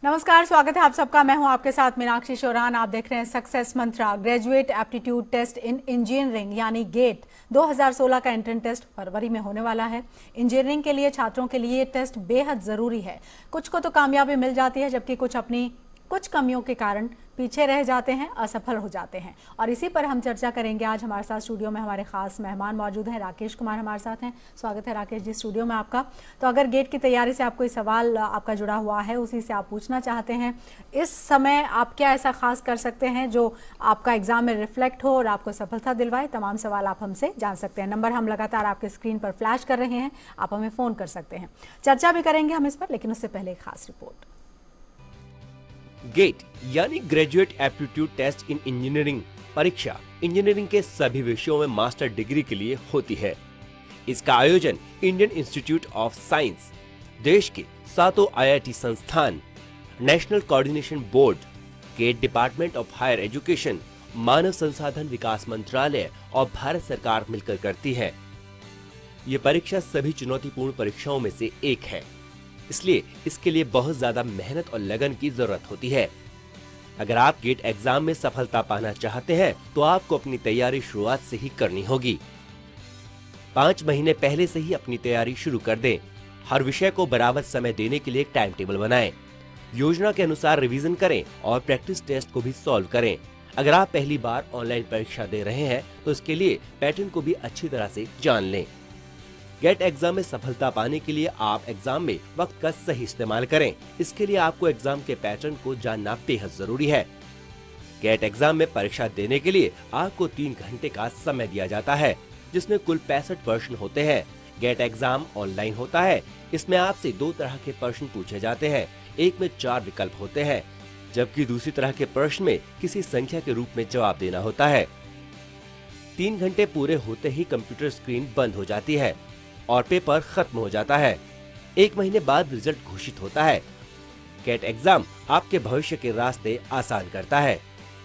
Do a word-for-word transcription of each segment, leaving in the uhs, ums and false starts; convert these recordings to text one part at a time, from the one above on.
नमस्कार, स्वागत है आप सबका। मैं हूं आपके साथ मीनाक्षी शोरान। आप देख रहे हैं success mantra. Graduate aptitude test in engineering यानी गेट दो हज़ार सोलह का एंट्रेंस टेस्ट फरवरी में होने वाला है। इंजीनियरिंग के लिए छात्रों के लिए ये टेस्ट बेहद ज़रूरी है। कुछ को तो कामयाबी मिल जाती है, जबकि कुछ अपनी कुछ कमियों के कारण पीछे रह जाते हैं, असफल हो जाते हैं। और इसी पर हम चर्चा करेंगे। आज हमारे साथ स्टूडियो में हमारे खास मेहमान मौजूद हैं। राकेश कुमार हमारे साथ हैं। स्वागत है राकेश जी स्टूडियो में आपका। तो अगर गेट की तैयारी से आप कोई सवाल आपका जुड़ा हुआ है, उसी से आप पूछना चाहते हैं, इस समय आप क्या ऐसा खास कर सकते हैं जो आपका एग्जाम में रिफ्लेक्ट हो और आपको सफलता दिलवाए, तमाम सवाल आप हमसे जान सकते हैं। नंबर हम लगातार आपके स्क्रीन पर फ्लैश कर रहे हैं, आप हमें फ़ोन कर सकते हैं। चर्चा भी करेंगे हम इस पर, लेकिन उससे पहले एक खास रिपोर्ट। गेट यानी graduate aptitude test in engineering परीक्षा इंजीनियरिंग के सभी विषयों में मास्टर डिग्री के लिए होती है। इसका आयोजन इंडियन इंस्टीट्यूट ऑफ साइंस, देश के सातों आई आई टी संस्थान, national coordination board, GATE department of higher education, मानव संसाधन विकास मंत्रालय और भारत सरकार मिलकर करती है। ये परीक्षा सभी चुनौतीपूर्ण परीक्षाओं में से एक है, इसलिए इसके लिए बहुत ज्यादा मेहनत और लगन की जरूरत होती है। अगर आप गेट एग्जाम में सफलता पाना चाहते हैं तो आपको अपनी तैयारी शुरुआत से ही करनी होगी। पाँच महीने पहले से ही अपनी तैयारी शुरू कर दें। हर विषय को बराबर समय देने के लिए एक टाइम टेबल बनाएं। योजना के अनुसार रिवीजन करें और प्रैक्टिस टेस्ट को भी सॉल्व करें। अगर आप पहली बार ऑनलाइन परीक्षा दे रहे हैं तो इसके लिए पैटर्न को भी अच्छी तरह से जान लें। गेट एग्जाम में सफलता पाने के लिए आप एग्जाम में वक्त का सही इस्तेमाल करें। इसके लिए आपको एग्जाम के पैटर्न को जानना बेहद जरूरी है। गेट एग्जाम में परीक्षा देने के लिए आपको तीन घंटे का समय दिया जाता है, जिसमें कुल पैंसठ प्रश्न होते हैं। गेट एग्जाम ऑनलाइन होता है। इसमें आपसे दो तरह के प्रश्न पूछे जाते हैं। एक में चार विकल्प होते हैं, जबकि दूसरी तरह के प्रश्न में किसी संख्या के रूप में जवाब देना होता है। तीन घंटे पूरे होते ही कंप्यूटर स्क्रीन बंद हो जाती है और पेपर खत्म हो जाता है। एक महीने बाद रिजल्ट घोषित होता है। गेट एग्जाम आपके भविष्य के रास्ते आसान करता है।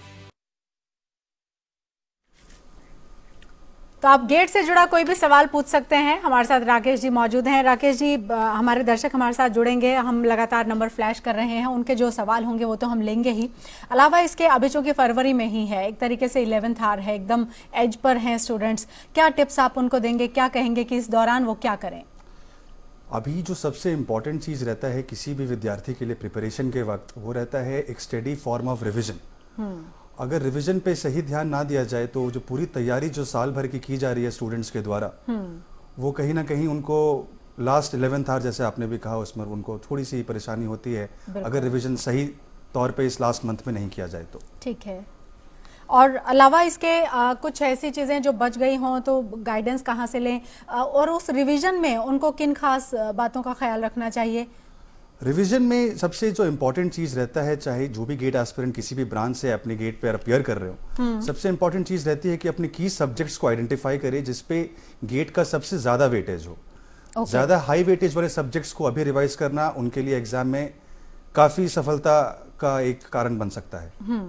तो आप गेट से जुड़ा कोई भी सवाल पूछ सकते हैं। हमारे साथ राकेश जी मौजूद हैं। राकेश जी, हमारे दर्शक हमारे साथ जुड़ेंगे। हम लगातार नंबर फ्लैश कर रहे हैं, उनके जो सवाल होंगे वो तो हम लेंगे ही। अलावा इसके अभी चूंकि फरवरी में ही है, एक तरीके से इलेवेंथ आवर है, एकदम एज पर हैं स्टूडेंट्स, क्या टिप्स आप उनको देंगे, क्या कहेंगे कि इस दौरान वो क्या करें? अभी जो सबसे इम्पॉर्टेंट चीज़ रहता है किसी भी विद्यार्थी के लिए प्रिपरेशन के वक्त, वो रहता है एक स्टडी फॉर्म ऑफ रिविजन। अगर रिवीजन पे सही ध्यान ना दिया जाए तो जो पूरी तैयारी जो साल भर की की जा रही है स्टूडेंट्स के द्वारा, वो कहीं ना कहीं उनको लास्ट इलेवेंथ आवर, जैसे आपने भी कहा, उसमें उनको थोड़ी सी परेशानी होती है अगर रिवीजन सही तौर पे इस लास्ट मंथ में नहीं किया जाए तो। ठीक है। और अलावा इसके आ, कुछ ऐसी चीज़ें जो बच गई हों तो गाइडेंस कहाँ से लें, आ, और उस रिवीजन में उनको किन खास बातों का ख्याल रखना चाहिए? रिवीजन में सबसे जो इम्पोर्टेंट चीज़ रहता है, चाहे जो भी गेट एस्पिरेंट किसी भी ब्रांच से अपने गेट पे अपीयर कर रहे हो, सबसे इम्पोर्टेंट चीज़ रहती है कि अपने की सब्जेक्ट्स को आइडेंटिफाई करें जिसपे गेट का सबसे ज़्यादा वेटेज हो। okay. ज़्यादा हाई वेटेज वाले सब्जेक्ट्स को अभी रिवाइज करना उनके लिए एग्जाम में काफ़ी सफलता का एक कारण बन सकता है।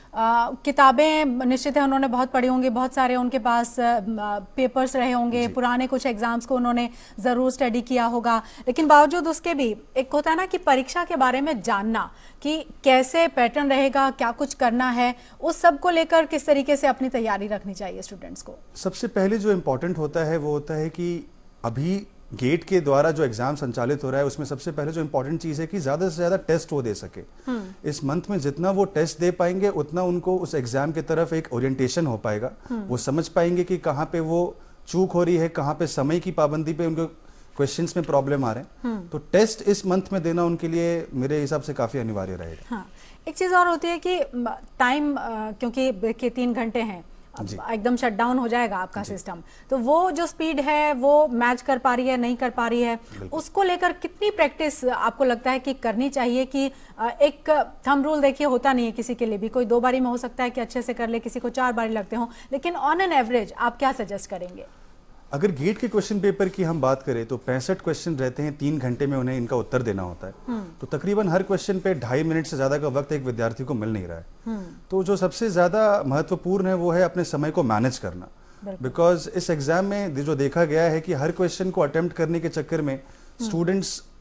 आ, किताबें निश्चित है उन्होंने बहुत पढ़ी होंगी, बहुत सारे उनके पास आ, पेपर्स रहे होंगे, पुराने कुछ एग्जाम्स को उन्होंने ज़रूर स्टडी किया होगा, लेकिन बावजूद उसके भी एक होता है ना कि परीक्षा के बारे में जानना कि कैसे पैटर्न रहेगा, क्या कुछ करना है, उस सब को लेकर किस तरीके से अपनी तैयारी रखनी चाहिए स्टूडेंट्स को। सबसे पहले जो इम्पोर्टेंट होता है वो होता है कि अभी गेट के द्वारा जो एग्जाम संचालित हो रहा है उसमें सबसे पहले जो इम्पोर्टेंट चीज़ है कि ज़्यादा से ज़्यादा टेस्ट वो दे सके। इस मंथ में जितना वो टेस्ट दे पाएंगे उतना उनको उस एग्जाम की तरफ एक ओरिएंटेशन हो पाएगा। वो समझ पाएंगे कि कहाँ पे वो चूक हो रही है, कहाँ पे समय की पाबंदी पे उनको क्वेश्चंस में प्रॉब्लम आ रहे हैं। तो टेस्ट इस मंथ में देना उनके लिए मेरे हिसाब से काफ़ी अनिवार्य रहेगा। हाँ, एक चीज़ और होती है कि टाइम, क्योंकि देखिए तीन घंटे हैं, एकदम शट डाउन हो जाएगा आपका सिस्टम, तो वो जो स्पीड है वो मैच कर पा रही है, नहीं कर पा रही है, उसको लेकर कितनी प्रैक्टिस आपको लगता है कि करनी चाहिए? कि एक थंब रूल देखिए होता नहीं है किसी के लिए भी, कोई दो बारी में हो सकता है कि अच्छे से कर ले, किसी को चार बारी लगते हो, लेकिन ऑन एन एवरेज आप क्या सजेस्ट करेंगे? अगर गेट के क्वेश्चन पेपर की हम बात करें तो पैंसठ क्वेश्चन रहते हैं, तीन घंटे में उन्हें इनका उत्तर देना होता है। तो तकरीबन हर क्वेश्चन पे ढाई मिनट से ज्यादा का वक्त एक विद्यार्थी को मिल नहीं रहा है। तो जो सबसे ज्यादा महत्वपूर्ण है वो है अपने समय को मैनेज करना, बिकॉज इस एग्जाम में जो देखा गया है कि हर क्वेश्चन को अटेम्प्ट करने के चक्कर में स्टूडेंट्स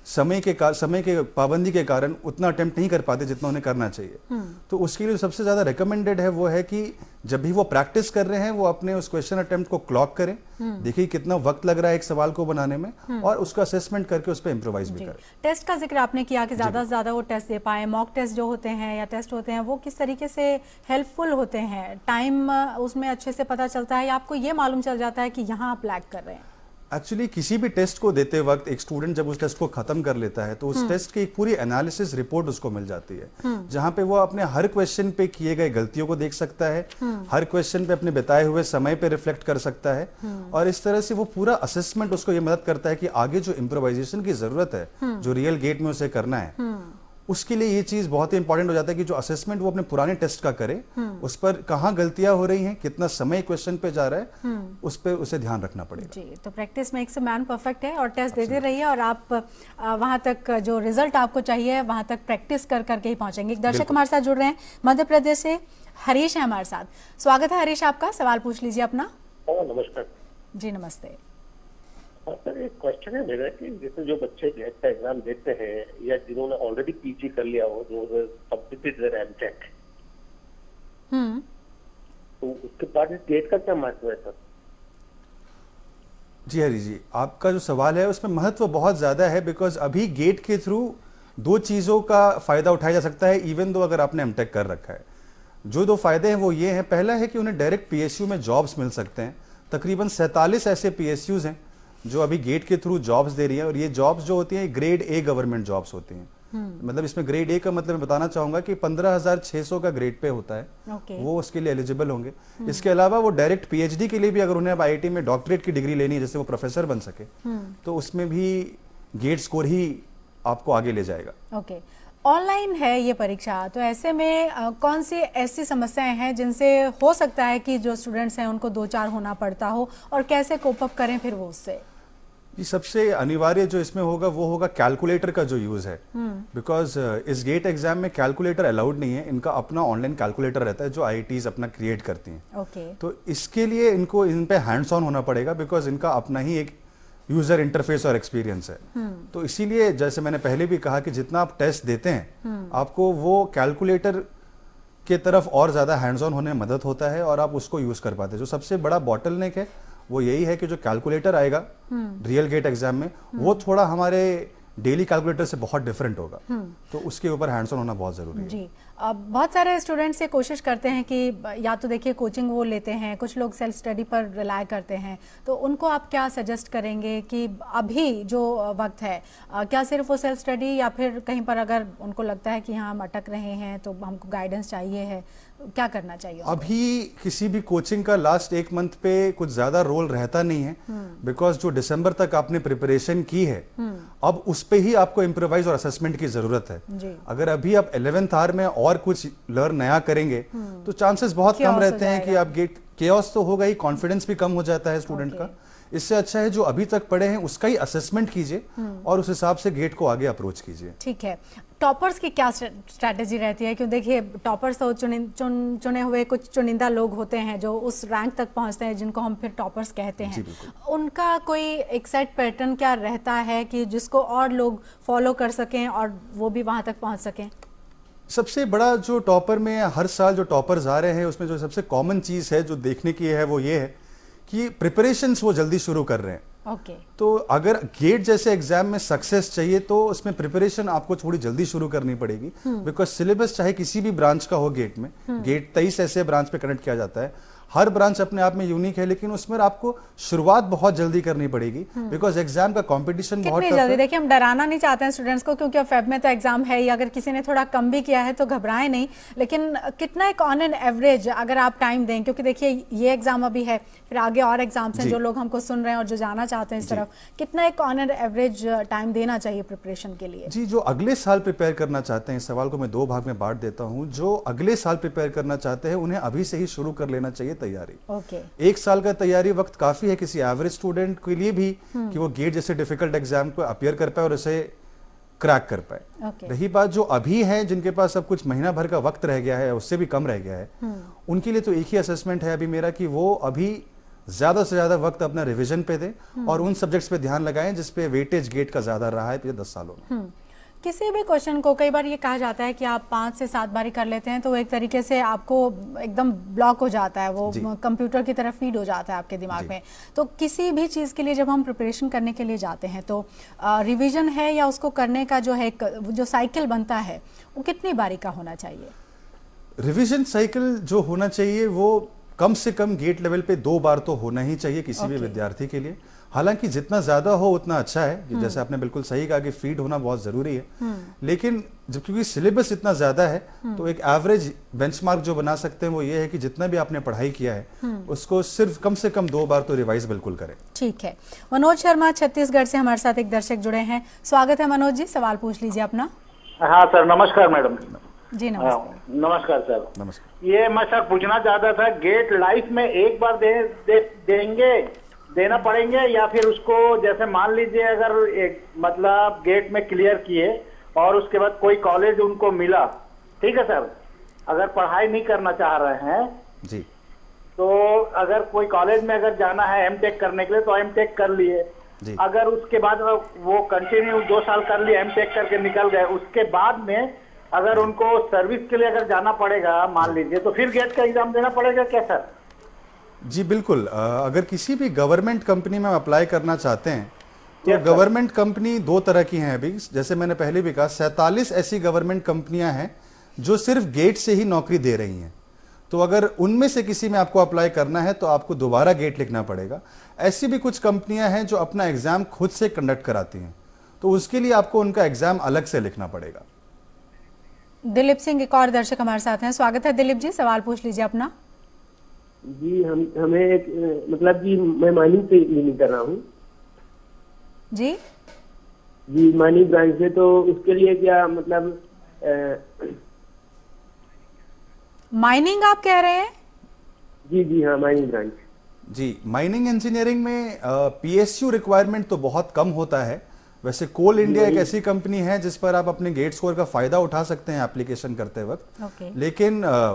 समय के का, समय के पाबंदी के कारण उतना अटेम्प्ट नहीं कर पाते जितना उन्हें करना चाहिए। तो उसके लिए सबसे ज्यादा रिकमेंडेड है वो है कि जब भी वो प्रैक्टिस कर रहे हैं वो अपने उस क्वेश्चन अटेम्प्ट को क्लॉक करें, देखिए कितना वक्त लग रहा है एक सवाल को बनाने में, और उसका असेसमेंट करके उस पर इम्प्रोवाइज भी करें। टेस्ट का जिक्र आपने किया कि ज्यादा से ज्यादा वो टेस्ट दे पाए, मॉक टेस्ट जो होते हैं या टेस्ट होते हैं वो किस तरीके से हेल्पफुल होते हैं? टाइम उसमें अच्छे से पता चलता है या आपको ये मालूम चल जाता है कि यहाँ आप लैग कर रहे हैं? एक्चुअली किसी भी टेस्ट को देते वक्त एक स्टूडेंट जब उस टेस्ट को खत्म कर लेता है तो उस टेस्ट की एक पूरी एनालिसिस रिपोर्ट उसको मिल जाती है, जहां पे वो अपने हर क्वेश्चन पे किए गए गलतियों को देख सकता है, हर क्वेश्चन पे अपने बिताए हुए समय पे रिफ्लेक्ट कर सकता है, और इस तरह से वो पूरा असेसमेंट उसको ये मदद करता है कि आगे जो इम्प्रोवाइजेशन की जरूरत है जो रियल गेट में उसे करना है, उसके लिए ये चीज बहुत ही इंपॉर्टेंट हो जाता है कि जो असेसमेंट वो अपने पुराने टेस्ट का करे, उस पर कहाँ गलतियां हो रही हैं, कितना समय क्वेश्चन पे जा रहा है, उस पर उसे ध्यान रखना पड़ेगा। जी, तो practice makes a man perfect है और टेस्ट देते रहिए और आप वहां तक जो रिजल्ट आपको चाहिए वहां तक प्रैक्टिस कर करके ही पहुंचेंगे। एक दर्शक हमारे साथ जुड़ रहे हैं मध्य प्रदेश से, हरीश है हमारे साथ। स्वागत है हरीश आपका, सवाल पूछ लीजिए अपना। नमस्कार जी नमस्ते। सर एक क्वेश्चन है मेरा कि जैसे जो बच्चे गेट का एग्जाम देते हैं या जिन्होंने ऑलरेडी पीजी कर लिया हो, जो कंप्लीटेड देयर एमटेक, हम्म तो उसके बाद गेट का क्या महत्व है सर? जी हरी जी, आपका जो सवाल है उसमें महत्व बहुत ज्यादा है, बिकॉज अभी गेट के थ्रू दो चीजों का फायदा उठाया जा सकता है, इवन दो अगर आपने एमटेक कर रखा है। जो दो फायदे हैं वो ये हैं, पहला है कि उन्हें डायरेक्ट पीएसयू में जॉब्स मिल सकते हैं। तकरीबन सैंतालीस ऐसे पीएसयूज हैं जो अभी गेट के थ्रू जॉब्स दे रही है, और ये जॉब्स जो होती हैं ग्रेड ए गवर्नमेंट जॉब्स होती हैं। मतलब इसमें ग्रेड ए का मतलब मैं बताना चाहूंगा कि पंद्रह हजार छह सौ का ग्रेड पे होता है, okay. वो उसके लिए एलिजिबल होंगे। इसके अलावा वो डायरेक्ट पीएचडी के लिए भी अगर उन्हें अब आईआईटी में डॉक्टरेट की डिग्री लेनी है, जैसे वो प्रोफेसर बन सके, तो उसमें भी गेट स्कोर ही आपको आगे ले जाएगा। Okay okay. ऑनलाइन है ये परीक्षा, तो ऐसे में आ, कौन सी ऐसी समस्याएं हैं जिनसे हो सकता है कि जो स्टूडेंट्स हैं उनको दो चार होना पड़ता हो, और कैसे कोप अप करें फिर वो उससे? ये सबसे अनिवार्य जो इसमें होगा वो होगा कैलकुलेटर का जो यूज है, बिकॉज uh, इस गेट एग्जाम में कैलकुलेटर अलाउड नहीं है। इनका अपना ऑनलाइन कैलकुलेटर रहता है जो आईआईटीज अपना क्रिएट करती हैं। okay. तो इसके लिए इनको इन पे हैंड्स ऑन होना पड़ेगा, बिकॉज इनका अपना ही एक यूजर इंटरफेस और एक्सपीरियंस है। तो इसीलिए जैसे मैंने पहले भी कहा कि जितना आप टेस्ट देते हैं आपको वो कैलकुलेटर के तरफ और ज्यादा हैंड्स ऑन होने में मदद होता है और आप उसको यूज कर पाते हैं। जो सबसे बड़ा बॉटलनेक है वो यही है कि जो कैलकुलेटर आएगा रियल गेट एग्जाम में वो थोड़ा हमारे डेली कैलकुलेटर से बहुत डिफरेंट होगा, तो उसके ऊपर हैंड्स ऑन होना बहुत जरूरी है। जी, अब बहुत सारे स्टूडेंट्स ये कोशिश करते हैं कि या तो देखिए कोचिंग वो लेते हैं, कुछ लोग सेल्फ स्टडी पर रिलाय करते हैं, तो उनको आप क्या सजेस्ट करेंगे कि अभी जो वक्त है क्या सिर्फ वो सेल्फ स्टडी या फिर कहीं पर अगर उनको लगता है कि हाँ हम अटक रहे हैं तो हमको गाइडेंस चाहिए है, क्या करना चाहिए? अभी किसी भी कोचिंग का लास्ट एक मंथ पे कुछ ज्यादा रोल रहता नहीं है, बिकॉज जो दिसंबर तक आपने प्रिपरेशन की है अब उस पे ही आपको इम्प्रोवाइज और असेसमेंट की जरूरत है। अगर अभी आप इलेवेंथ आवर में और कुछ लर्न नया करेंगे तो चांसेस बहुत कम रहते हैं कि आप गेट केओस तो होगा ही, कॉन्फिडेंस भी कम हो जाता है स्टूडेंट का। इससे अच्छा है जो अभी तक पढ़े हैं उसका ही असेसमेंट कीजिए और उस हिसाब से गेट को आगे अप्रोच कीजिए। ठीक है, टॉपर्स की क्या स्ट्रैटेजी रहती है? क्यों देखिए टॉपर्स तो चुने चुन, चुने हुए कुछ चुनिंदा लोग होते हैं जो उस रैंक तक पहुंचते हैं जिनको हम फिर टॉपर्स कहते हैं। उनका कोई एक सेट पैटर्न क्या रहता है कि जिसको और लोग फॉलो कर सकें और वो भी वहां तक पहुंच सकें? सबसे बड़ा जो टॉपर में हर साल जो टॉपर्स आ रहे हैं उसमें जो सबसे कॉमन चीज है जो देखने की है वो ये है कि प्रिपरेशंस वो जल्दी शुरू कर रहे हैं। Okay okay. तो अगर गेट जैसे एग्जाम में सक्सेस चाहिए तो उसमें प्रिपरेशन आपको थोड़ी जल्दी शुरू करनी पड़ेगी, बिकॉज सिलेबस चाहे किसी भी ब्रांच का हो गेट में, गेट तेईस ऐसे ब्रांच पे कनेक्ट किया जाता है, हर ब्रांच अपने आप में यूनिक है, लेकिन उसमें आपको शुरुआत बहुत जल्दी करनी पड़ेगी बिकॉज एग्जाम का कंपटीशन बहुत टफ है। देखिए हम डराना नहीं चाहते हैं स्टूडेंट्स को, क्योंकि अब फेब में तो एग्जाम है ही, अगर किसी ने थोड़ा कम भी किया है तो घबराएं नहीं, लेकिन कितना एक ऑन एन एवरेज अगर आप टाइम दें, क्योंकि देखिए ये एग्जाम अभी है, फिर आगे और एग्जाम्स हैं, जो लोग हमको सुन रहे हैं और जो जाना चाहते हैं इस तरफ, कितना एक ऑन एन एवरेज टाइम देना चाहिए प्रिपरेशन के लिए? जी, जो अगले साल प्रिपेयर करना चाहते हैं, इस सवाल को मैं दो भाग में बांट देता हूँ। जो अगले साल प्रिपेयर करना चाहते हैं उन्हें अभी से ही शुरू कर लेना चाहिए तैयारी। ओके एक साल का तैयारी वक्त काफी है किसी एवरेज स्टूडेंट के लिए भी कि वो गेट जैसे डिफिकल्ट एग्जाम को अपियर कर पाए और उसे क्रैक कर पाए। okay. रही बात जो अभी है जिनके पास सब कुछ महीना भर का वक्त रह गया है, उससे भी कम रह गया है, उनके लिए तो एक ही असेसमेंट है अभी मेरा कि वो अभी ज्यादा से ज्यादा वक्त अपना रिवीजन पे दें और उन सब्जेक्ट्स पे ध्यान लगाएं जिसपे वेटेज गेट का ज्यादा रहा है पिछले दस सालों में। किसी भी क्वेश्चन को कई बार ये कहा जाता है कि आप पाँच से सात बारी कर लेते हैं तो एक तरीके से आपको एकदम ब्लॉक हो जाता है, वो कंप्यूटर की तरफ फीड हो जाता है आपके दिमाग में। तो किसी भी चीज़ के लिए जब हम प्रिपरेशन करने के लिए जाते हैं तो रिवीजन है या उसको करने का जो है जो साइकिल बनता है वो कितनी बारी का होना चाहिए? रिवीजन साइकिल जो होना चाहिए वो कम से कम गेट लेवल पे दो बार तो होना ही चाहिए किसी भी विद्यार्थी के लिए। हालांकि जितना ज्यादा हो उतना अच्छा है, जैसे आपने बिल्कुल सही कहा कि फीड होना बहुत जरूरी है, लेकिन जब क्योंकि सिलेबस इतना ज्यादा है तो एक एवरेज बेंचमार्क जो बना सकते हैं वो ये है कि जितना भी आपने पढ़ाई किया है उसको सिर्फ कम से कम दो बार तो रिवाइज बिल्कुल करें। ठीक है। मनोज शर्मा छत्तीसगढ़ से हमारे साथ एक दर्शक जुड़े हैं, स्वागत है मनोज जी, सवाल पूछ लीजिए अपना। हाँ सर, नमस्कार मैडम। जी नमस्ते। नमस्कार सर। नमस्कार। ये मैं सर पूछना चाहता था, गेट लाइफ में एक बार दे, दे, देंगे देना पड़ेंगे या फिर उसको जैसे मान लीजिए अगर एक मतलब गेट में क्लियर किए और उसके बाद कोई कॉलेज उनको मिला, ठीक है सर, अगर पढ़ाई नहीं करना चाह रहे हैं जी, तो अगर कोई कॉलेज में अगर जाना है एमटेक करने के लिए तो एमटेक कर लिए, अगर उसके बाद वो कंटिन्यू दो साल कर लिए एमटेक करके निकल गए, उसके बाद में अगर उनको सर्विस के लिए अगर जाना पड़ेगा मान लीजिए तो फिर गेट का एग्जाम देना पड़ेगा क्या सर? जी बिल्कुल। अगर किसी भी गवर्नमेंट कंपनी में अप्लाई करना चाहते हैं तो गवर्नमेंट कंपनी दो तरह की हैं अभी, जैसे मैंने पहले भी कहा सैंतालीस ऐसी गवर्नमेंट कंपनियां हैं जो सिर्फ गेट से ही नौकरी दे रही हैं। तो अगर उनमें से किसी में आपको अप्लाई करना है तो आपको दोबारा गेट लिखना पड़ेगा। ऐसी भी कुछ कंपनियां हैं जो अपना एग्जाम खुद से कंडक्ट कराती हैं, तो उसके लिए आपको उनका एग्जाम अलग से लिखना पड़ेगा। दिलीप सिंह एक और दर्शक हमारे साथ हैं, स्वागत है दिलीप जी, सवाल पूछ लीजिए अपना। जी हम हमें एक मतलब जी मैं माइनिंग से इंजीनियरिंग कर रहा हूँ जी जी माइनिंग ब्रांच से, तो उसके लिए क्या मतलब आ, माइनिंग आप कह रहे हैं? जी जी हाँ माइनिंग ब्रांच। जी माइनिंग इंजीनियरिंग में पीएसयू रिक्वायरमेंट तो बहुत कम होता है। वैसे कोल इंडिया एक ऐसी कंपनी है जिस पर आप अपने गेट स्कोर का फायदा उठा सकते हैं एप्लीकेशन करते वक्त। okay. लेकिन आ,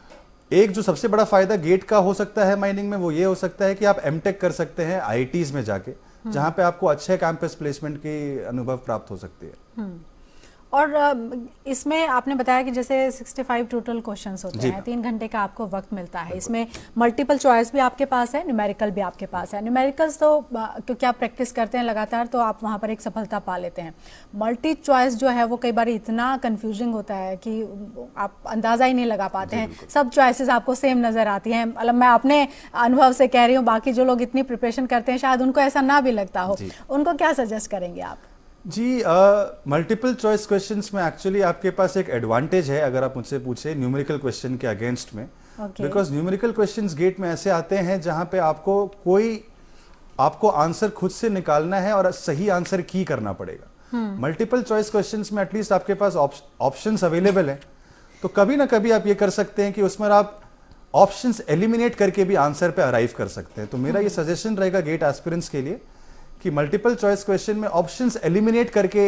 एक जो सबसे बड़ा फायदा गेट का हो सकता है माइनिंग में वो ये हो सकता है कि आप एमटेक कर सकते हैं आईआईटीज में जाके, जहां पे आपको अच्छे कैंपस प्लेसमेंट की अनुभव प्राप्त हो सकती है। और इसमें आपने बताया कि जैसे पैंसठ टोटल क्वेश्चंस होते हैं, तीन घंटे का आपको वक्त मिलता है। इसमें मल्टीपल चॉइस भी आपके पास है, न्यूमेरिकल भी आपके पास है। न्यूमेरिकल्स तो क्योंकि आप प्रैक्टिस करते हैं लगातार तो आप वहाँ पर एक सफलता पा लेते हैं। मल्टी चॉइस जो है वो कई बार इतना कंफ्यूजिंग होता है कि आप अंदाज़ा ही नहीं लगा पाते हैं, सब चॉइसेस आपको सेम नज़र आती हैं। मतलब मैं अपने अनुभव से कह रही हूँ, बाकी जो लोग इतनी प्रिपरेशन करते हैं शायद उनको ऐसा ना भी लगता हो, उनको क्या सजेस्ट करेंगे आप? जी मल्टीपल चॉइस क्वेश्चंस में एक्चुअली आपके पास एक एडवांटेज है अगर आप मुझसे पूछे न्यूमेरिकल क्वेश्चन के अगेंस्ट में, बिकॉज न्यूमेरिकल क्वेश्चंस गेट में ऐसे आते हैं जहां पे आपको कोई आपको आंसर खुद से निकालना है और सही आंसर की करना पड़ेगा। मल्टीपल चॉइस क्वेश्चंस में एटलीस्ट आपके पास ऑप्शंस अवेलेबल है, तो कभी ना कभी आप ये कर सकते हैं कि उसमें आप ऑप्शंस एलिमिनेट करके भी आंसर पे अराइव कर सकते हैं। तो मेरा ये सजेशन रहेगा गेट एस्पिरेंट्स के लिए कि मल्टीपल चॉइस क्वेश्चन में ऑप्शंस एलिमिनेट करके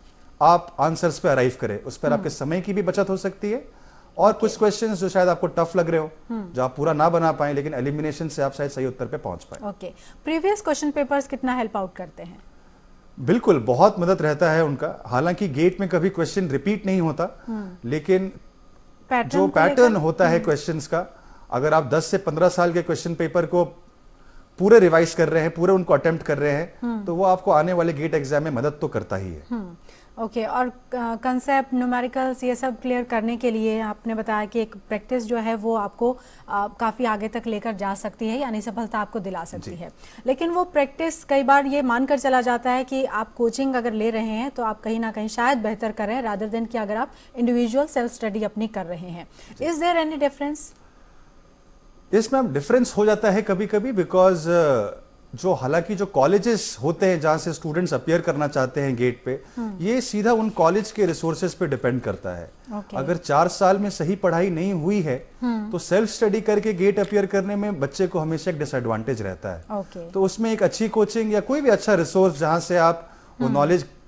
आप आंसर्स पे अराइव करें, उस पर आपके समय की भी बचत हो सकती है। और okay. कुछ क्वेश्चंस जो शायद आपको टफ लग रहे हो, जो आप पूरा ना बना पाए, लेकिन एलिमिनेशन से आप शायद सही उत्तर पे पहुंच पाए। ओके, प्रीवियस क्वेश्चन पेपर्स कितना हेल्प आउट करते हैं? बिल्कुल बहुत मदद रहता है उनका। हालांकि गेट में कभी क्वेश्चन रिपीट नहीं होता, लेकिन जो पैटर्न होता है क्वेश्चंस का, अगर आप दस से पंद्रह साल के क्वेश्चन पेपर को पूरे रिवाइज कर रहे हैं, पूरे उनको अटेम्प्ट कर रहे हैं, तो वो आपको आने वाले गेट एग्जाम में मदद तो करता ही है। ओके okay, और कंसेप्ट न्यूमेरिकल्स ये सब क्लियर करने के लिए आपने बताया कि एक प्रैक्टिस जो है वो आपको आ, काफ़ी आगे तक लेकर जा सकती है, यानी सफलता आपको दिला सकती है। लेकिन वो प्रैक्टिस कई बार ये मानकर चला जाता है कि आप कोचिंग अगर ले रहे हैं तो आप कहीं ना कहीं शायद बेहतर कर रहे हैं रादर देन कि अगर आप इंडिविजुअल सेल्फ स्टडी अपनी कर रहे हैं। Is there any difference? इसमें डिफरेंस हो जाता है कभी कभी, बिकॉज जो हालांकि जो कॉलेजेस होते हैं जहां से स्टूडेंट्स अपीयर करना चाहते हैं गेट पे, ये सीधा उन कॉलेज के रिसोर्सेज पे डिपेंड करता है। okay. अगर चार साल में सही पढ़ाई नहीं हुई है तो सेल्फ स्टडी करके गेट अपीयर करने में बच्चे को हमेशा एक डिसएडवांटेज रहता है। okay. तो उसमें एक अच्छी कोचिंग या कोई भी अच्छा रिसोर्स जहां से आप वो नॉलेज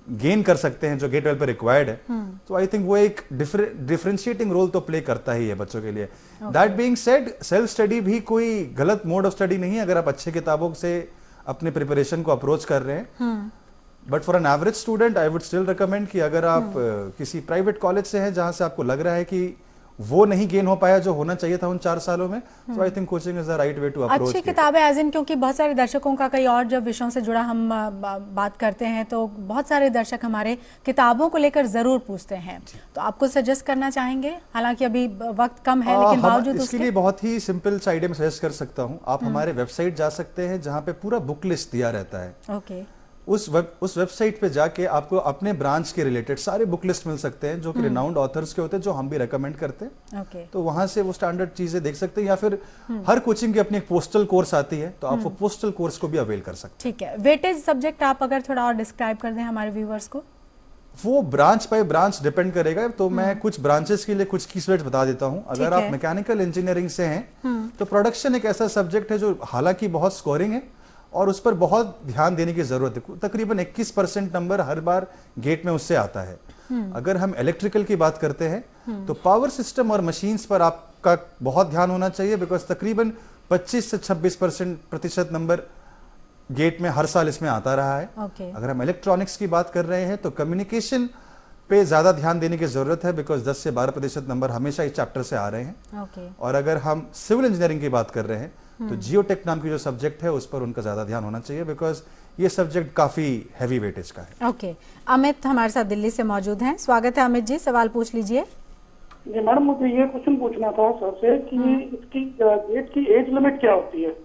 गेन कर सकते हैं जो गेट लेवल पर रिक्वायर्ड है, तो आई थिंक वो एक डिफरेंशिएटिंग रोल तो प्ले करता ही है बच्चों के लिए। That being said, self study भी कोई गलत मोड ऑफ स्टडी नहीं है अगर आप अच्छे किताबों से अपने प्रिपरेशन को अप्रोच कर रहे हैं। But for an average student I would still recommend कि अगर आप uh, किसी प्राइवेट कॉलेज से हैं जहां से आपको लग रहा है कि वो नहीं गेन हो पाया जो होना चाहिए था उन चार सालों में, तो I think coaching is the right way to approach. अच्छी किताबें एज इन, क्योंकि बहुत सारे दर्शकों का कई और जब विषयों से जुड़ा हम बात करते हैं तो बहुत सारे दर्शक हमारे किताबों को लेकर जरूर पूछते हैं, तो आपको सजेस्ट करना चाहेंगे? हालांकि अभी वक्त कम है लेकिन बावजूद इसके लिए बहुत ही सिंपल सा आइडिया मैं सजेस्ट कर सकता हूँ। आप हमारे वेबसाइट जा सकते हैं जहाँ पे पूरा बुक लिस्ट दिया रहता है। ओके, उस वेब उस वेबसाइट पे जाके आपको अपने ब्रांच के रिलेटेड सारे बुक लिस्ट मिल सकते हैं जो कि रिनाउंड ऑथर्स के होते हैं, जो हम भी रेकमेंड करते हैं। ओके, तो वहां से वो स्टैंडर्ड चीजें देख सकते हैं, या फिर हर कोचिंग की अपनी एक पोस्टल कोर्स आती है तो आप वो पोस्टल कोर्स को भी अवेल कर सकते हैं। ठीक है, वेटेज सब्जेक्ट आप अगर थोड़ा और डिस्क्राइब कर दें हमारे व्यूअर्स को। वो ब्रांच बाय ब्रांच डिपेंड करेगा, तो मैं कुछ ब्रांचेस के लिए कुछ की स्वेट बता देता हूँ। अगर आप मैकेनिकल इंजीनियरिंग से हैं तो प्रोडक्शन एक ऐसा सब्जेक्ट है जो हालांकि बहुत स्कोरिंग है और उस पर बहुत ध्यान देने की जरूरत है। तकरीबन इक्कीस परसेंट नंबर हर बार गेट में उससे आता है। अगर हम इलेक्ट्रिकल की बात करते हैं तो पावर सिस्टम और मशीन्स पर आपका बहुत ध्यान होना चाहिए, बिकॉज तकरीबन पच्चीस से छब्बीस परसेंट प्रतिशत नंबर गेट में हर साल इसमें आता रहा है। okay. अगर हम इलेक्ट्रॉनिक्स की बात कर रहे हैं तो कम्युनिकेशन पे ज्यादा ध्यान देने की जरूरत है, बिकॉज दस से बारह प्रतिशत नंबर हमेशा इस चैप्टर से आ रहे हैं। okay. और अगर हम सिविल इंजीनियरिंग की बात कर रहे हैं तो जियोटेक नाम की जो सब्जेक्ट है उस पर उनका ज्यादा ध्यान होना चाहिए, बिकॉज ये सब्जेक्ट काफी हैवी वेटेज का है। Okay okay. अमित हमारे साथ दिल्ली से मौजूद हैं। स्वागत है अमित जी, सवाल पूछ लीजिए। जी मैडम, मुझे ये क्वेश्चन पूछना था सर से कि इसकी गेट की एज लिमिट क्या होती है?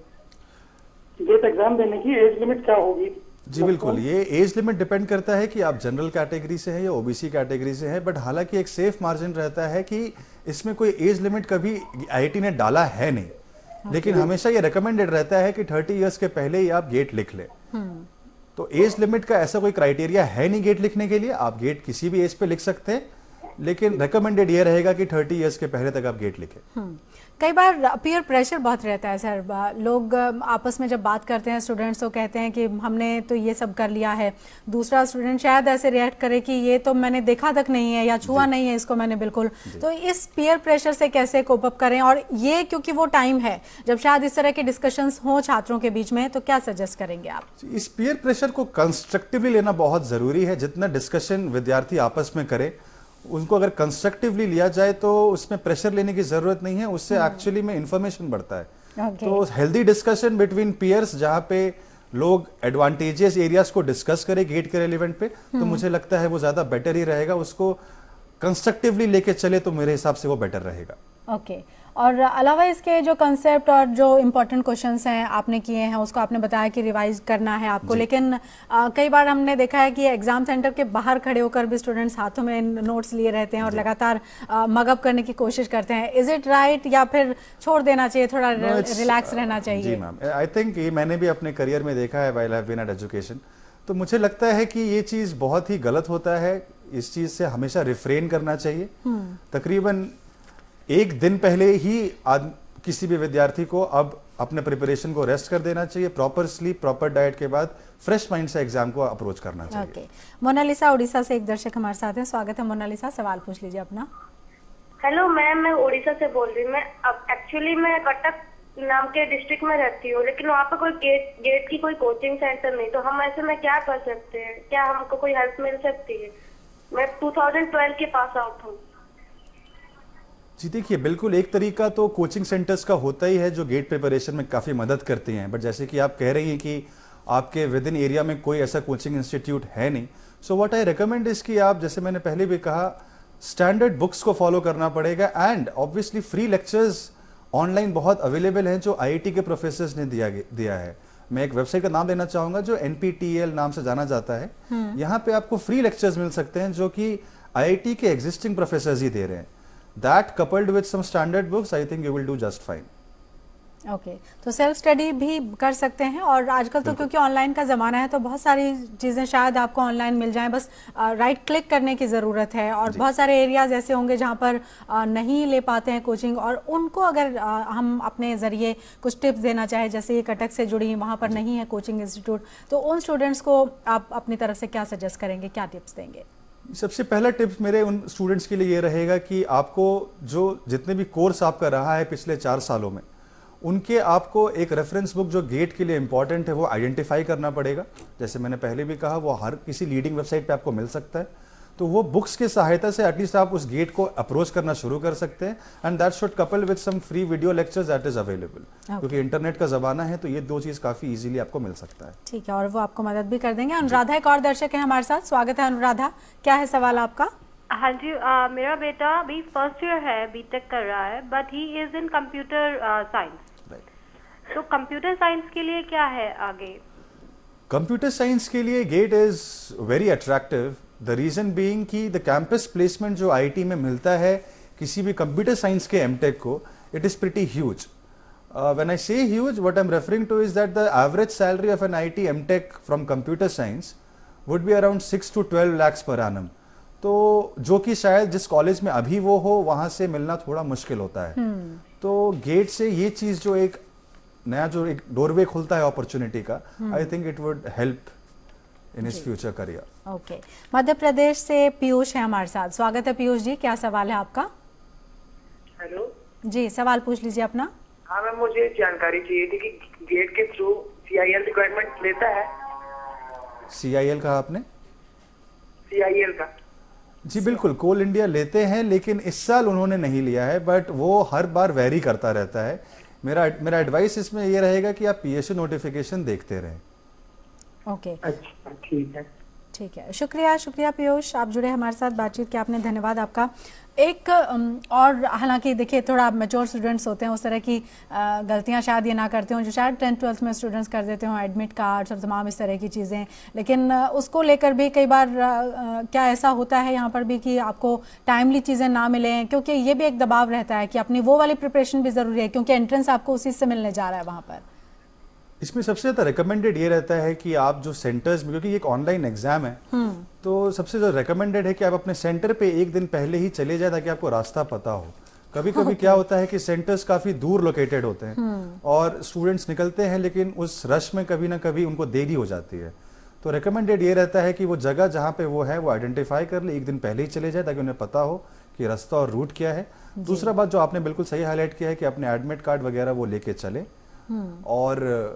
गेट एग्जाम देने की एज लिमिट क्या होगी? जी बिल्कुल, ये एज लिमिट डिपेंड करता है कि आप जनरल कैटेगरी से हैं या ओबीसी कैटेगरी से हैं, बट हालांकि एक सेफ मार्जिन रहता है कि इसमें कोई एज लिमिट कभी आईआईटी ने डाला है नहीं। लेकिन हमेशा ये रिकमेंडेड रहता है कि तीस इयर्स के पहले ही आप गेट लिख लें। तो एज लिमिट का ऐसा कोई क्राइटेरिया है नहीं गेट लिखने के लिए, आप गेट किसी भी एज पे लिख सकते हैं, लेकिन रिकमेंडेड ये रहेगा कि तीस इयर्स के पहले तक आप गेट लिखें। कई बार पीयर प्रेशर बहुत रहता है सर, लोग आपस में जब बात करते हैं स्टूडेंट्स तो कहते हैं कि हमने तो ये सब कर लिया है, दूसरा स्टूडेंट शायद ऐसे रिएक्ट करे कि ये तो मैंने देखा तक नहीं है या छुआ नहीं है इसको मैंने बिल्कुल। तो इस पीयर प्रेशर से कैसे कोप अप करें, और ये क्योंकि वो टाइम है जब शायद इस तरह के डिस्कशंस हो छात्रों के बीच में, तो क्या सजेस्ट करेंगे आप? इस पीयर प्रेशर को कंस्ट्रक्टिवली लेना बहुत जरूरी है। जितना डिस्कशन विद्यार्थी आपस में करे उनको अगर कंस्ट्रक्टिवली लिया जाए तो उसमें प्रेशर लेने की जरूरत नहीं है, उससे एक्चुअली में इंफॉर्मेशन बढ़ता है। okay. तो हेल्दी डिस्कशन बिटवीन पीयर्स जहां पे लोग एडवांटेजेस एरियाज को डिस्कस करें गेट के रेलिवेंट पे, तो मुझे लगता है वो ज्यादा बेटर ही रहेगा। उसको कंस्ट्रक्टिवली लेके चले तो मेरे हिसाब से वो बेटर रहेगा। Okay okay. और अलावा इसके जो कंसेप्ट और जो इम्पोर्टेंट क्वेश्चंस हैं आपने किए हैं उसको आपने बताया कि रिवाइज करना है आपको, लेकिन आ, कई बार हमने देखा है कि एग्जाम सेंटर के बाहर खड़े होकर भी स्टूडेंट्स हाथों में नोट्स लिए रहते हैं और लगातार मगअप करने की कोशिश करते हैं। इज इट राइट या फिर छोड़ देना चाहिए, थोड़ा no, रिलैक्स रहना चाहिए? जी मैम, आई थिंक ये मैंने भी अपने करियर में देखा है while I have been at education, तो मुझे लगता है कि ये चीज बहुत ही गलत होता है। इस चीज से हमेशा रिफ्रेन करना चाहिए। तकरीबन एक दिन पहले ही आद, किसी भी विद्यार्थी को अब अपने प्रिपरेशन को रेस्ट कर देना चाहिए। प्रॉपर स्लीप, प्रॉपर डाइट के बाद फ्रेश माइंड से एग्जाम को अप्रोच करना चाहिए। okay. मोनालिसा उड़ीसा से एक दर्शक हमारे साथ हैं। स्वागत है मोनालिसा, सवाल पूछ लीजिए अपना। हेलो मैम, मैं उड़ीसा से बोल रही हूँ। मैं अब एक्चुअली मैं कटक नाम के डिस्ट्रिक्ट में रहती हूँ, लेकिन वहाँ पे कोई गेट गेट की कोई कोचिंग सेंटर नहीं, तो हम ऐसे में क्या कर सकते हैं? क्या हमको कोई हेल्प मिल सकती है? मैं दो हज़ार बारह के पास आउट हूँ। जी देखिए, बिल्कुल एक तरीका तो कोचिंग सेंटर्स का होता ही है जो गेट प्रिपरेशन में काफ़ी मदद करते हैं, बट जैसे कि आप कह रही हैं कि आपके विद इन एरिया में कोई ऐसा कोचिंग इंस्टीट्यूट है नहीं, so what I recommend is कि आप, जैसे मैंने पहले भी कहा, स्टैंडर्ड बुक्स को फॉलो करना पड़ेगा। And obviously free lectures online बहुत अवेलेबल हैं जो आईआईटी के प्रोफेसर्स ने दिया दिया है। मैं एक वेबसाइट का नाम लेना चाहूंगा जो एनपीटीईएल नाम से जाना जाता है। यहाँ पे आपको फ्री लेक्चर्स मिल सकते हैं जो कि आईआईटी के एग्जिस्टिंग प्रोफेसर्स ही दे रहे हैं। That coupled with some standard books, I think you will do just fine. Okay okay. तो सेल्फ स्टडी भी कर सकते हैं, और आजकल तो क्योंकि ऑनलाइन का ज़माना है तो बहुत सारी चीज़ें शायद आपको ऑनलाइन मिल जाएं, बस राइट क्लिक करने की ज़रूरत है। और बहुत सारे एरियाज़ ऐसे होंगे जहां पर आ, नहीं ले पाते हैं कोचिंग, और उनको अगर आ, हम अपने ज़रिए कुछ टिप्स देना चाहें, जैसे ये कटक से जुड़ी वहाँ पर नहीं है कोचिंग इंस्टीट्यूट, तो उन स्टूडेंट्स को आप अपनी तरफ से क्या सजेस्ट करेंगे, क्या टिप्स देंगे? सबसे पहला टिप्स मेरे उन स्टूडेंट्स के लिए ये रहेगा कि आपको जो जितने भी कोर्स आपका रहा है पिछले चार सालों में, उनके आपको एक रेफरेंस बुक जो गेट के लिए इंपॉर्टेंट है वो आइडेंटिफाई करना पड़ेगा। जैसे मैंने पहले भी कहा, वो हर किसी लीडिंग वेबसाइट पे आपको मिल सकता है, तो वो बुक्स की सहायता से एटलीस्ट आप उस गेट को अप्रोच करना शुरू कर सकते हैं। And that should couple with some free video lectures that is available, क्योंकि इंटरनेट का जमाना है, तो ये दो चीज काफी इजीली आपको मिल सकता है। ठीक है, और वो आपको मदद भी कर देंगे। अनुराधा एक और दर्शक है हमारे साथ, स्वागत है अनुराधा, क्या है सवाल आपका? हाँ जी, आ, मेरा बेटा अभी फर्स्ट ईयर है, बीटेक कर रहा है, but he is in computer science. तो कंप्यूटर साइंस के लिए क्या है आगे? कंप्यूटर साइंस के लिए GATE is very attractive, the reason being कि द कैंपस प्लेसमेंट जो आईटी में मिलता है किसी भी कंप्यूटर साइंस के एमटेक को, it is pretty huge. When I say huge, what I am referring to is that the average salary of an IT MTech from computer science would be around six to twelve lakhs per annum, तो जो कि शायद जिस college में अभी वो हो वहां से मिलना थोड़ा मुश्किल होता है। hmm. तो गेट से ये चीज जो एक नया जो एक डोरवे खुलता है अपॉर्चुनिटी का, I think it would help in his future career. Okay, Madhya Pradesh से पीयूष है हमारे साथ, स्वागत है पीयूष जी, क्या सवाल है आपका? हेलो जी, सवाल पूछ लीजिए अपना। हाँ मैम, मुझे जानकारी चाहिए थी कि गेट के थ्रू सीआईएल रिक्वायरमेंट लेता है? सीआईएल कहा आपने? सीआईएल का? जी बिल्कुल, कोल इंडिया लेते हैं, लेकिन इस साल उन्होंने नहीं लिया है, बट वो हर बार वेरी करता रहता है। मेरा मेरा एडवाइस इसमें ये रहेगा कि आप पीएसयू नोटिफिकेशन देखते रहें। ओके, अच्छा ठीक है, ठीक है, शुक्रिया शुक्रिया पीयूष, आप जुड़े हमारे साथ, बातचीत किया आपने, धन्यवाद आपका। एक और हालांकि देखिए थोड़ा मैच्योर स्टूडेंट्स होते हैं, उस तरह की गलतियां शायद ये ना करते हों जो शायद टेंथ ट्वेल्थ में स्टूडेंट्स कर देते हों, एडमिट कार्ड्स और तमाम इस तरह की चीज़ें, लेकिन उसको लेकर भी कई बार क्या ऐसा होता है यहाँ पर भी कि आपको टाइमली चीज़ें ना मिलें, क्योंकि ये भी एक दबाव रहता है कि अपनी वो वाली प्रिपरेशन भी ज़रूरी है, क्योंकि एंट्रेंस आपको उसी से मिलने जा रहा है वहाँ पर। इसमें सबसे ज़्यादा रिकमेंडेड ये रहता है कि आप जो सेंटर्स में, क्योंकि ये एक ऑनलाइन एग्जाम है, तो सबसे ज़्यादा रिकमेंडेड है कि आप अपने सेंटर पे एक दिन पहले ही चले जाए ताकि आपको रास्ता पता हो। कभी कभी क्या होता है कि सेंटर्स काफ़ी दूर लोकेटेड होते हैं और स्टूडेंट्स निकलते हैं, लेकिन उस रश में कभी ना कभी उनको देरी हो जाती है। तो रिकमेंडेड ये रहता है कि वो जगह जहाँ पे वो है वो आइडेंटिफाई कर ले, एक दिन पहले ही चले जाए ताकि उन्हें पता हो कि रास्ता और रूट क्या है। दूसरा बात जो आपने बिल्कुल सही हाईलाइट किया है कि अपने एडमिट कार्ड वगैरह वो लेके चले। और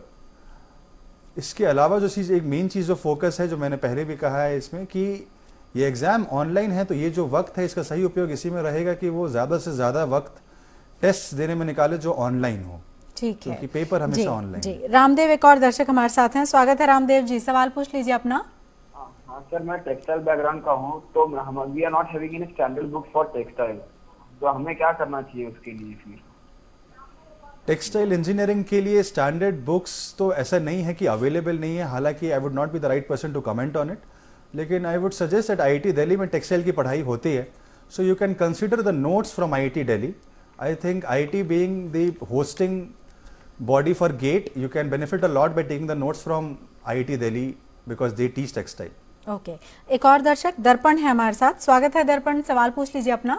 इसके अलावा जो चीज़, एक मेन चीज़ जो फोकस है, जो मैंने पहले भी कहा है इसमें, कि ये एग्जाम ऑनलाइन है, तो ये जो वक्त है इसका सही उपयोग इसी में रहेगा कि वो ज़्यादा से ज़्यादा वक्त टेस्ट देने में निकाले जो ऑनलाइन हो। ठीक है, क्योंकि पेपर हमेशा ऑनलाइन। जी, रामदेव एक और दर्शक हमारे साथ हैं, स्वागत है रामदेव जी, सवाल पूछ लीजिए अपना। हाँ सर, मैं टेक्सटाइल बैकग्राउंड का हूँ, तो हम we are not having any standard book for textile, तो हमें क्या करना चाहिए उसके लिए? फिर टेक्सटाइल इंजीनियरिंग के लिए स्टैंडर्ड बुक्स तो ऐसा नहीं है कि अवेलेबल नहीं है, हालांकि I would not be the right person to comment on it, लेकिन I would suggest that IIT Delhi में टेक्सटाइल की पढ़ाई होती है, so you can consider the notes from IIT Delhi. I think IIT being the hosting body for GATE, you can benefit a lot by taking the notes from IIT Delhi because they teach textile. Okay, एक और दर्शक दर्पण है हमारे साथ, स्वागत है दर्पण, सवाल पूछ लीजिए अपना।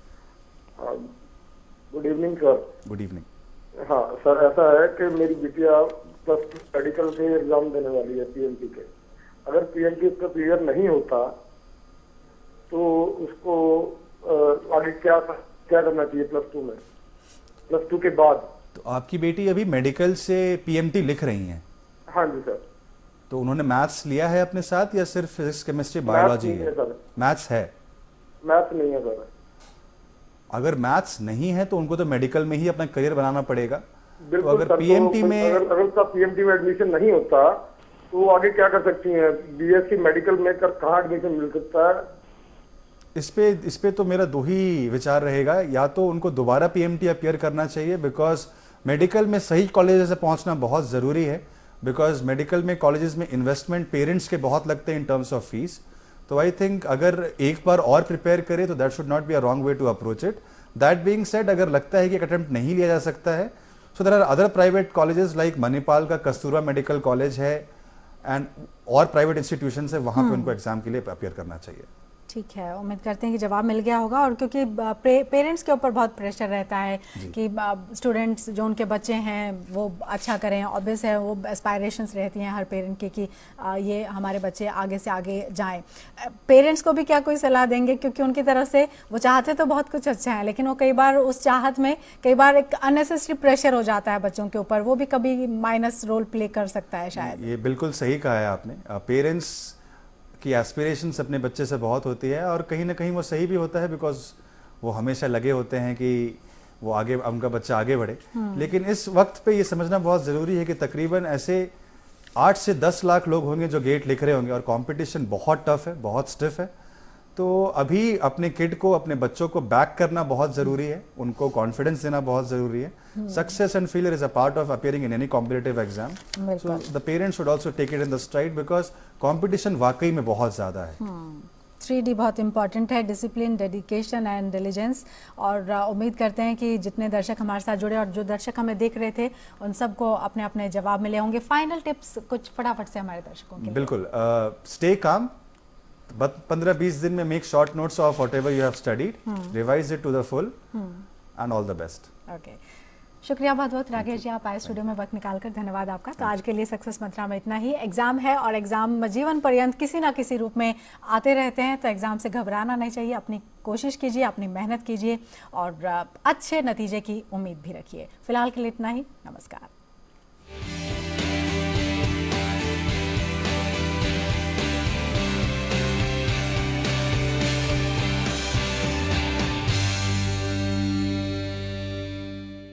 Good evening sir. Good evening. हाँ सर, ऐसा है कि मेरी बिटिया प्लस टू मेडिकल के एग्जाम देने वाली है पीएमटी के। अगर पीएमटी उसका क्लियर नहीं होता तो उसको आगे क्या क्या करना चाहिए प्लस टू में, प्लस टू के बाद? तो आपकी बेटी अभी मेडिकल से पीएमटी लिख रही हैं? हाँ जी सर। तो उन्होंने मैथ्स लिया है अपने साथ या सिर्फ फिजिक्स केमिस्ट्री बायोलॉजी है? मैथ्स है? मैथ्स नहीं है सर। अगर मैथ्स नहीं है तो उनको तो मेडिकल में ही अपना करियर बनाना पड़ेगा। बिल्कुल तो अगर सर, पीएमटी तो में अगर अगर उसका पीएमटी में एडमिशन नहीं होता तो आगे क्या कर सकती हैं? बीएससी मेडिकल में कर कहाँ एडमिशन मिल सकता है? इस पे इस पे तो मेरा दो ही विचार रहेगा, या तो उनको दोबारा पीएमटी अपीयर करना चाहिए, बिकॉज मेडिकल में सही कॉलेज से पहुंचना बहुत ज़रूरी है, बिकॉज मेडिकल में कॉलेजेस में इन्वेस्टमेंट पेरेंट्स के बहुत लगते हैं इन टर्म्स ऑफ फीस। तो आई थिंक अगर एक बार और प्रिपेयर करे तो that should not be a wrong way to approach it. That being said, अगर लगता है कि एक अटेम्प्ट नहीं लिया जा सकता है so there are other private colleges like Manipal का कस्तूरबा मेडिकल कॉलेज है एंड और प्राइवेट इंस्टीट्यूशन है, वहां पे उनको एग्जाम के लिए अपियर करना चाहिए। ठीक है, उम्मीद करते हैं कि जवाब मिल गया होगा। और क्योंकि पेरेंट्स के ऊपर बहुत प्रेशर रहता है कि स्टूडेंट्स जो उनके बच्चे हैं वो अच्छा करें, ऑब्वियस है वो एस्पायरेशंस रहती हैं हर पेरेंट की कि ये हमारे बच्चे आगे से आगे जाएं। पेरेंट्स को भी क्या कोई सलाह देंगे, क्योंकि उनकी तरफ से वो चाहते तो बहुत कुछ अच्छा है, लेकिन वो कई बार उस चाहत में कई बार एक अननेसेसरी प्रेशर हो जाता है बच्चों के ऊपर, वो भी कभी माइनस रोल प्ले कर सकता है शायद। ये बिल्कुल सही कहा है आपने। पेरेंट्स की एस्पिरेशंस अपने बच्चे से बहुत होती है और कहीं ना कहीं वो सही भी होता है, बिकॉज वो हमेशा लगे होते हैं कि वो आगे, उनका बच्चा आगे बढ़े। लेकिन इस वक्त पे ये समझना बहुत ज़रूरी है कि तकरीबन ऐसे आठ से दस लाख लोग होंगे जो गेट लिख रहे होंगे और कंपटीशन बहुत टफ है, बहुत स्टिफ है। तो अभी अपने किड को, अपने बच्चों को बैक करना बहुत ज़रूरी है, उनको कॉन्फिडेंस देना बहुत ज़रूरी है। Success and failure is a part of appearing in any competitive exam, so the parents should also take it in the stride, because competition वाकई में बहुत ज़्यादा है। थ्री डी बहुत इंपॉर्टेंट है, डिसिप्लिन, डेडिकेशन एंड डिलीजेंस। और uh, उम्मीद करते हैं कि जितने दर्शक हमारे साथ जुड़े और जो दर्शक हमें देख रहे थे उन सबको अपने अपने जवाब मिले होंगे। फाइनल टिप्स कुछ फटाफट से हमारे दर्शकों के। बिल्कुल, स्टे काम, पंद्रह बीस दिन में make short notes of whatever you have studied, revise it to the full and all the best. Okay, शुक्रिया बहुत बहुत राकेश जी, आप आए स्टूडियो में वक्त निकालकर, धन्यवाद आपका। तो आज के लिए सक्सेस मंत्रा में इतना ही। एग्जाम है और एग्जाम जीवन पर्यंत किसी ना किसी रूप में आते रहते हैं, तो एग्जाम से घबराना नहीं चाहिए, अपनी कोशिश कीजिए, अपनी मेहनत कीजिए और अच्छे नतीजे की उम्मीद भी रखिए। फिलहाल के लिए इतना ही, नमस्कार।